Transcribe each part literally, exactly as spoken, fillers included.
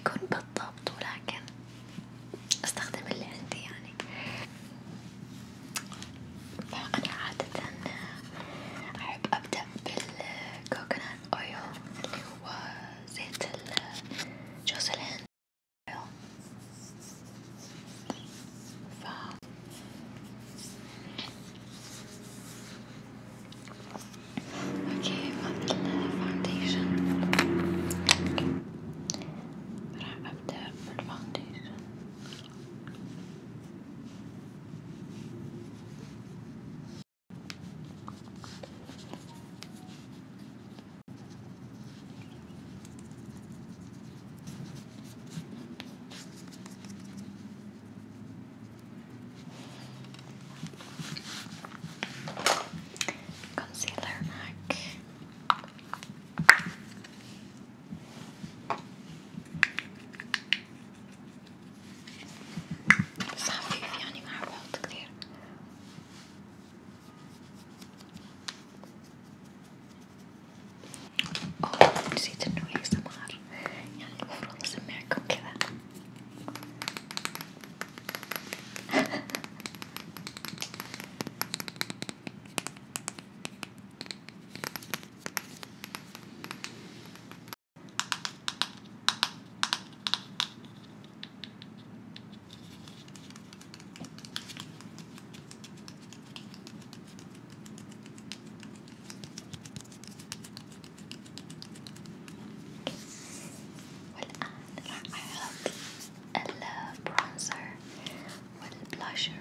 يكون بالضبط، ولكن استخدم اللي عندي يعني. فأنا عادة أحب أبدأ بالكوكونات أويل اللي هو زيت جوز الهند. ف اوكي الفاونديشن راح ابدأ بالفاونديشن. كونسيلر معك. بس خفيف يعني ما حبهت كثير. اوه نسيت انه اي اس ام ار، يعني المفروض اسمعكم كذا. والآن راح أحط البرونزر والبلاشر.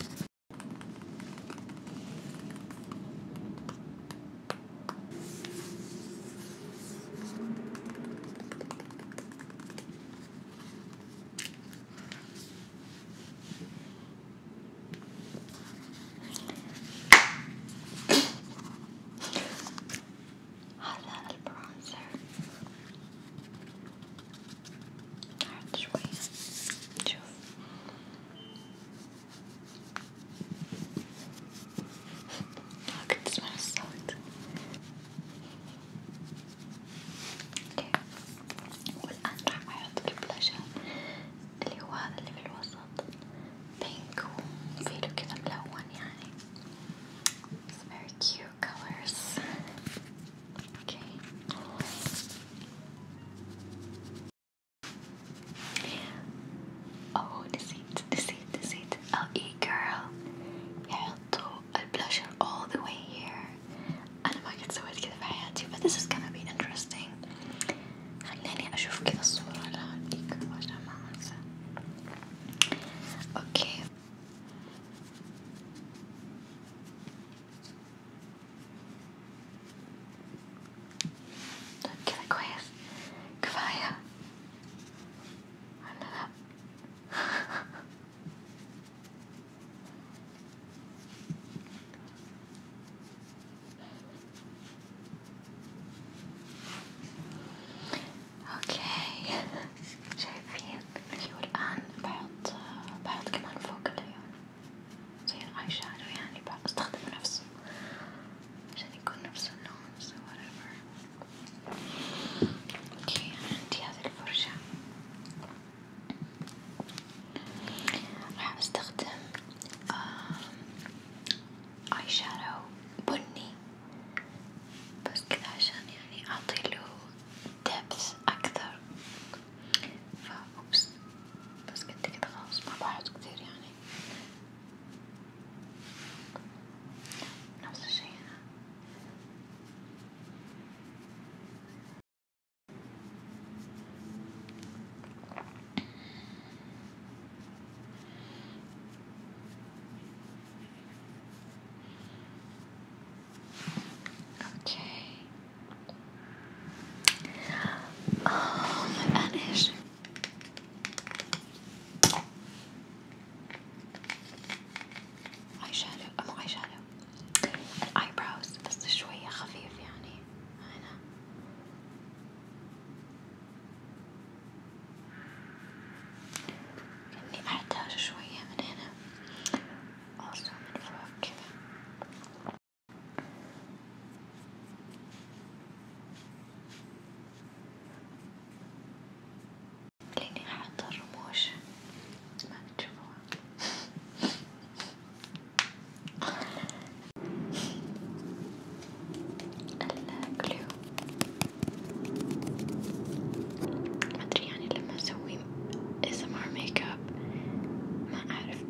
هذا البرونزر أحط شوي، شوف كنت تسمع الصوت. اوكي والآن راح أحط البلاشر اللي هو هذا اللي في الوسط، بينك وفيله كذا ملون يعني. It's very cute colors. Okay. Oh نسيت نسيت نسيت ال e-girl يحطوا البلاشر all the way here. أنا ما قد سويت كذا في حياتي، but this is gonna be interesting. خليني أشوف كذا الصورة لها ال e-girl عشان ما أنسى. أوكي طيب كذا كويس كفاية ولا لا؟ اوكي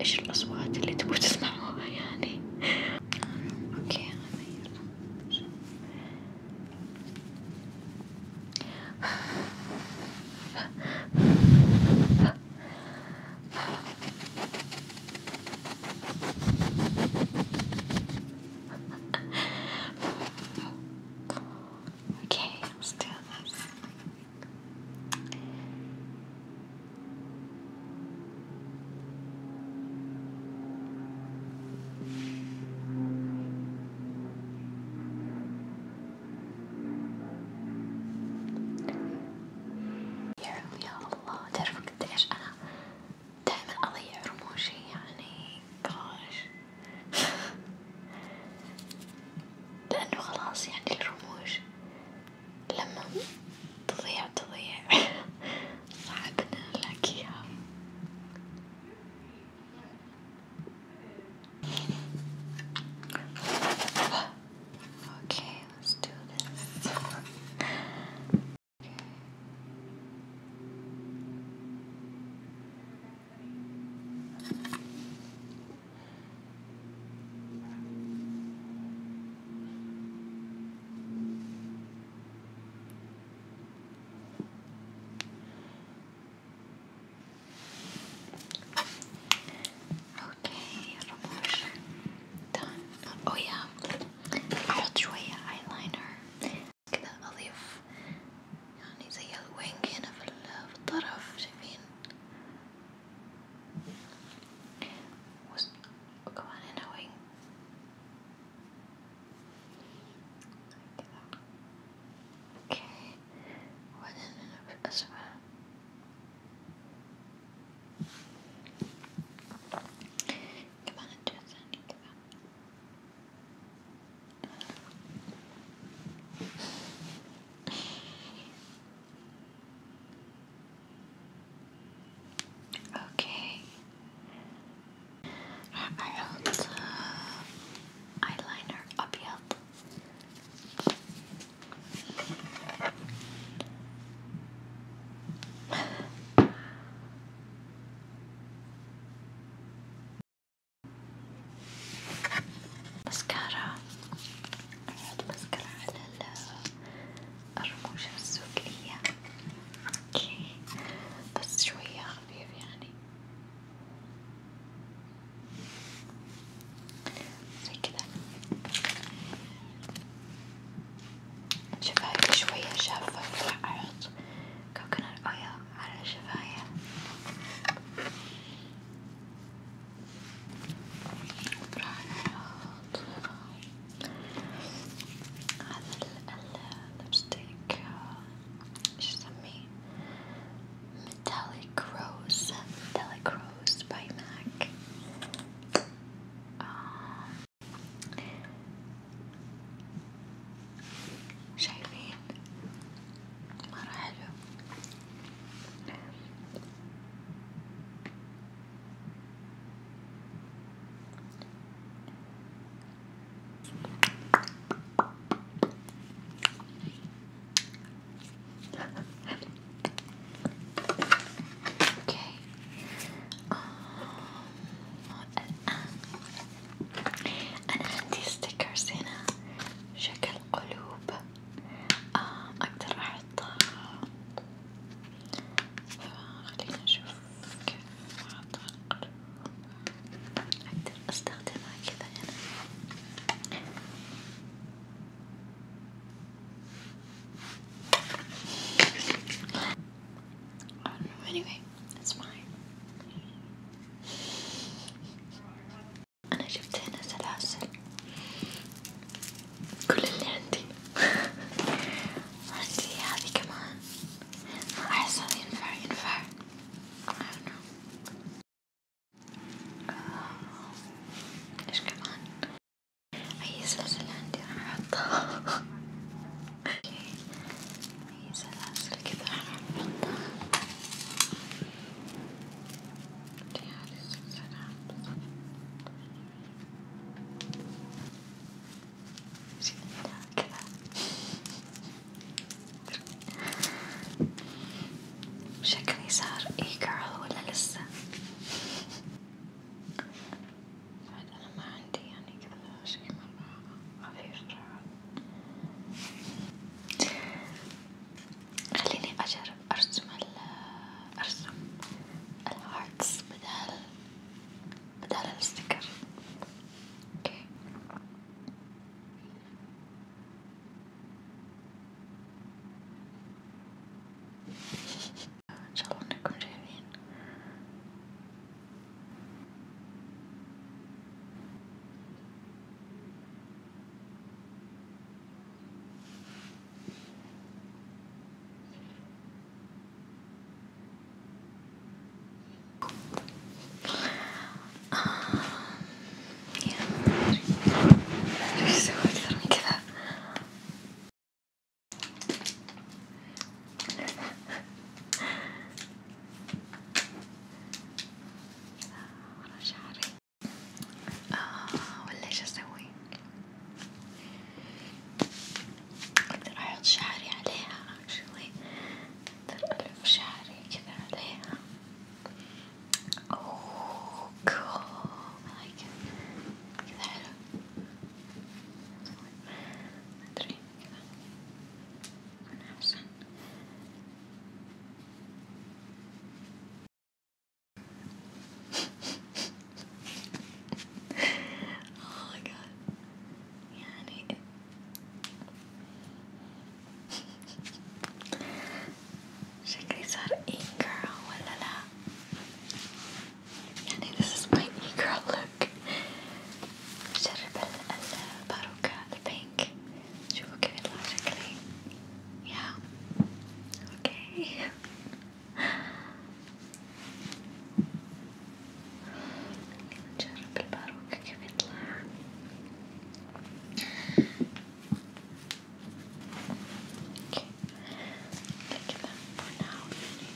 إيش الأصوات اللي تبغوا تسمعوها يعني. أوكي أغير. Okay, let's do this. يا الله، تعرفوا قديش أنا دايما أضيع رموشي يعني gosh. لأنه خلاص يعني الرموش لما تضيع تضيع صعب إن نلاقيها. Okay, let's do this. Okay, الرموش done. Oh yeah, أحط شوية eyeliner كذا، أضيف يعني زي الوينج هنا في في الطرف، شايفين؟ وكمان هنا وينج زي كذا. اوكي، وبعدين هنا في الأسفل كمان الجهة الثانية كذا. اوكي، راح أحط ايلاينر أبيض. مسكارا، أحط مسكارا على الرموش السفلية. اوكي، بس شوية خفيف يعني زي كذا. شفايفي شوية جافة، راح أحط كوكونات أويل على شفايا. راح أحط هذا اللبستيك، إيش اسميه؟ ميتاليك روز، ميتاليك روز باي ماك. شايفين؟ مرة حلو. اوكي، أنا عندي ستيكرز هنا شكل قلوب، آه أقدر أحطها. خلينا نشوف كيف أحط القلوب. أقدر أستخدمها كذا هنا. Anyway, it's fine. أنا جبت هنا سلاسل، كل اللي عندي. عندي هذه كمان، ما أحس هذا ينفع ينفع إيش كمان؟ أي سلاسل عندي راح أحطها. أوكي، أي سلاسل كذا راح أحطها. هذه السلسلة كذا. شكلي صار إي جيرل ولا لسه؟ صار e-girl ولا لا؟ يعني this is my e-girl look. بجرب الباروكة البينك، شوفوا كيف يطلع شكلي. يا اوكي نجرب الباروكة كيف يطلع. اوكي كذا for now يعني.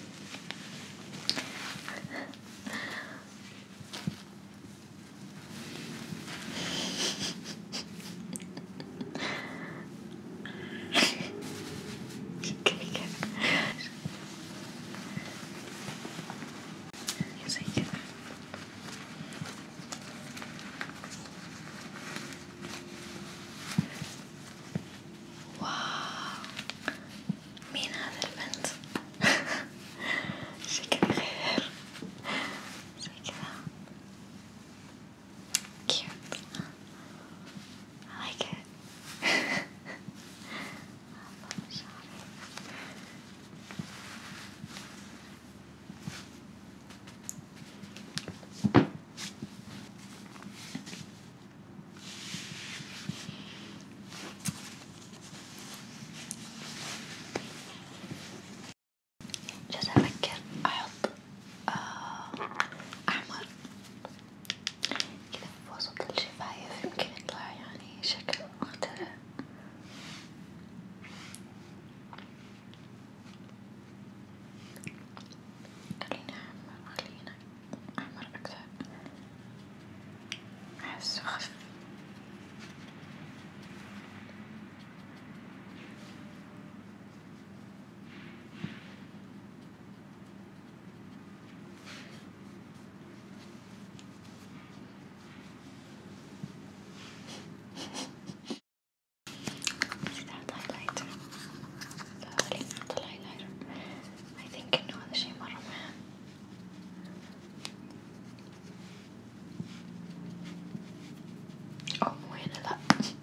زي كذا. واو مين هذا البنت؟ شكل غير زي كذا cute. I like it. جالسة أفكر أحط آه أحمر كذا في وسط الشفايف، يمكن يطلع يعني شكل مختلف. خلينا أحمر، خلينا أحمر أكثر، أحسه خفيف. نسيت أحط هايلايتر، خلينا نحط الهايلايتر. I think إنه هذا شي مرة مهم. أو مو هنا لأ.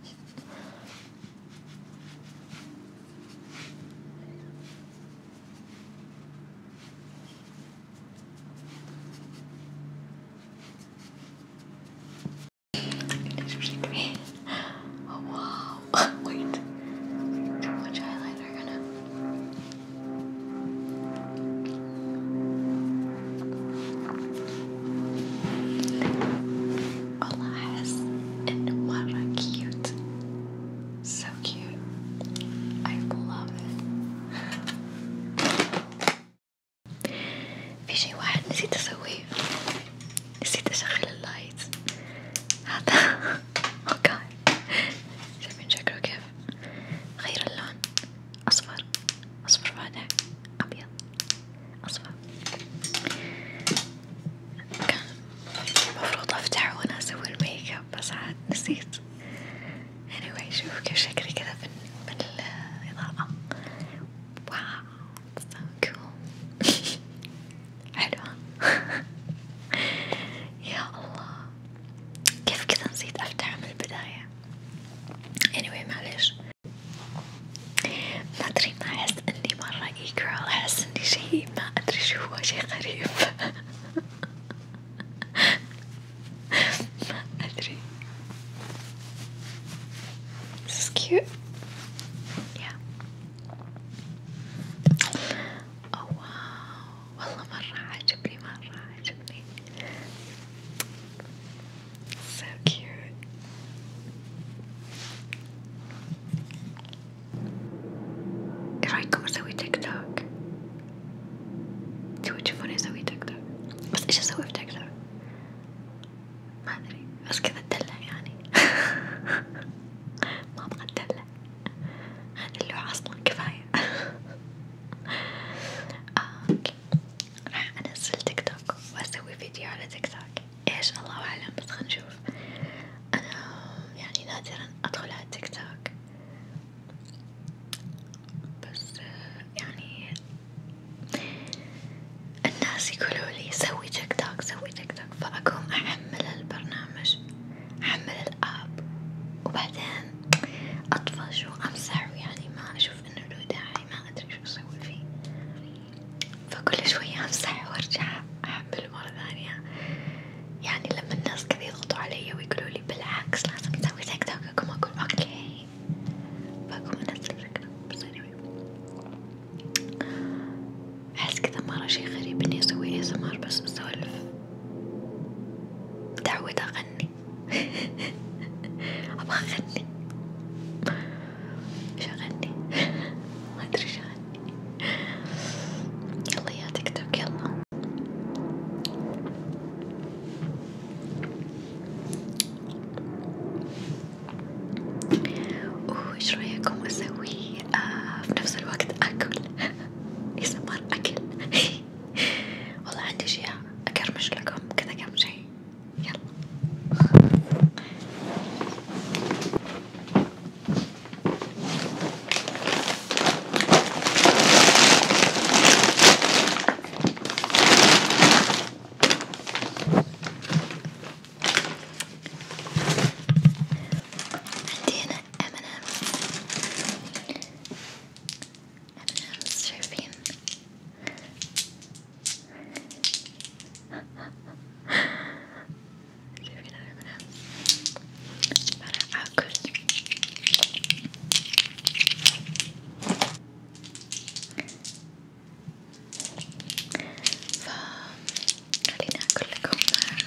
شوف شكلي. واو wait too much highlighter هنا. والله أحس إنه مرة cute, so cute. I love it. في شي واحد نسيت أسويه، نسيت أشغل اللايت هذا. oh god شايفين شكله كيف؟ غير اللون، أصفر أصفر فاتح، أبيض أصفر. كان المفروض أفتحه وأنا أسوي الميك اب بس عاد نسيت. anyway شوفوا كيف شكلي كذا بالإضاءة. واو so cool. حلوة. يا الله كيف كذا نسيت أفتحه من البداية. anyway معليش. ما أدري، ما أحس إني مرة e girl، أحس إني شي ما أدري شو هو، شي غريب. ما أدري. this is cute. yeah. oh wow والله مرة عجبني، مرة عجبني. so cute. ايه رايكم اسوي تيك توك؟ تبغوا تشوفوني اسوي تيك توك؟ بس ايش اسوي في تيك توك؟ ما ادري، بس كذا اتدلع يعني. ما ابغى اتدلع، هذا اللوحة اصلا كفاية. آه، اوكي راح انزل تيك توك واسوي فيديو على تيك توك. ايش الله اعلم، بس خلينا نشوف. انا يعني نادرا ادخل على تيك توك، بس يعني الناس يقولوا لي سوي تيك توك سوي تيك توك، فأقوم أحمل البرنامج، أحمل الآب، وبعدين أطفش وأمسح، يعني ما أشوف إنه له داعي، ما أدري شو أسوي فيه. فكل شوية أمسح وأرجع أحمل مرة ثانية. يعني لما الناس كذا يضغطوا علي ويقولوا لي بالعكس لازم تسوي تيك توك، أقوم أقول أوكي، فأقوم أنزل تيك توك. بس anyway أحس كذا مرة شي غريب إني أسوي إيه إس إم آر بس بسولف، متعودة أغني. أبغى أغني، إيش أغني؟ ما أدري إيش أغني. يلا يا تيك توك يلا. أوه إيش رأيكم أسوي آه في نفس الوقت أكل؟ إيه إس إم آر أكل. والله عندي أشياء أكرمش لكم كذا كم شي. يلا عندي هنا إم أند إمز، شايفين؟ شايفين الإم أند إمز؟ أنا آكل. فخليني أقول لكم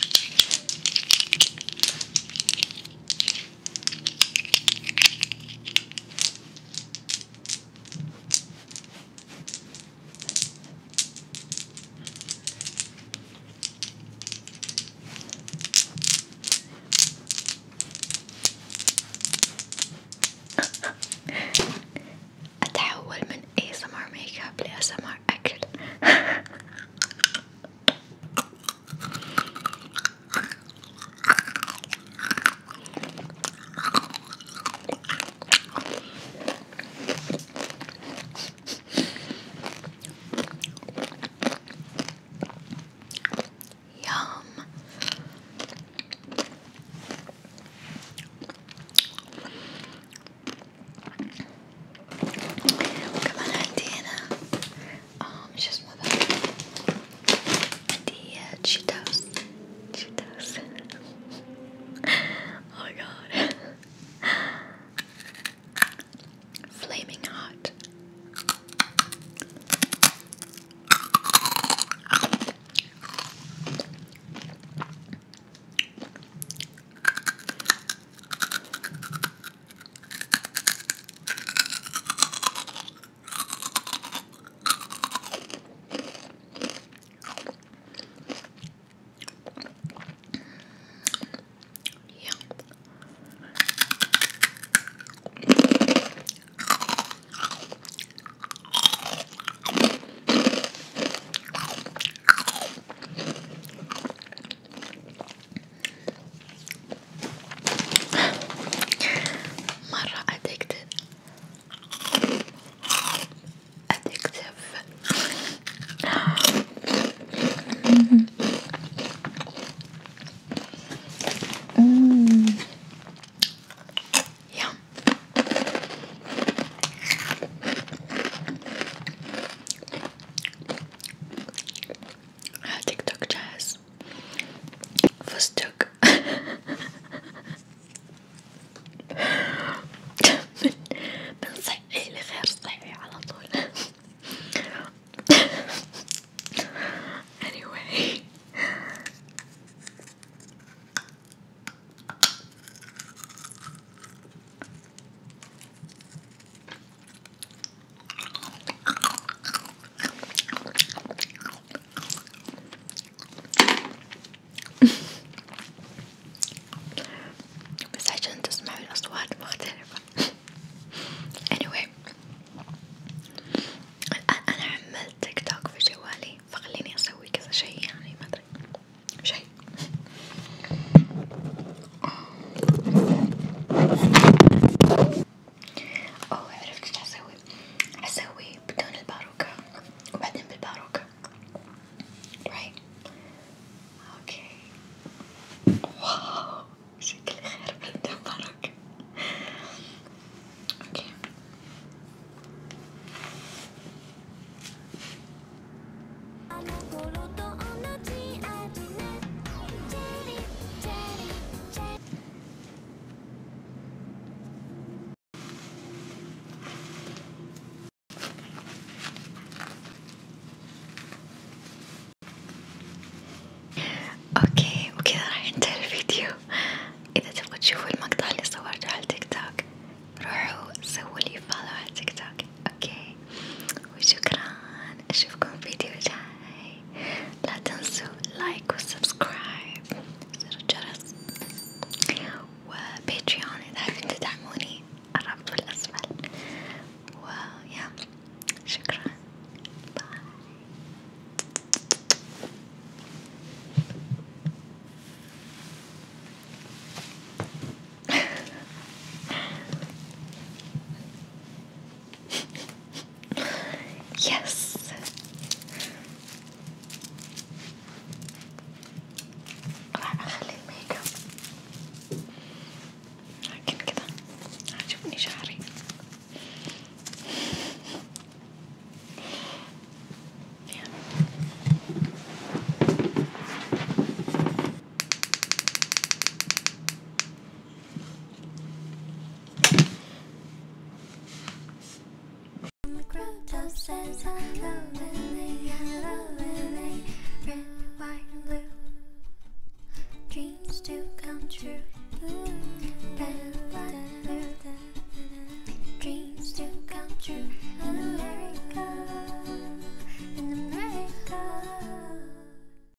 أتحول من إيه إس إم آر ميك اب ل إيه إس إم آر أكل. يام. وكمان عندي هنا آه مش اسمه ذا، عندي تشيتوس. تشيتوس. Oh my god. Flaming hot. Yum. مرة addicted. addictive.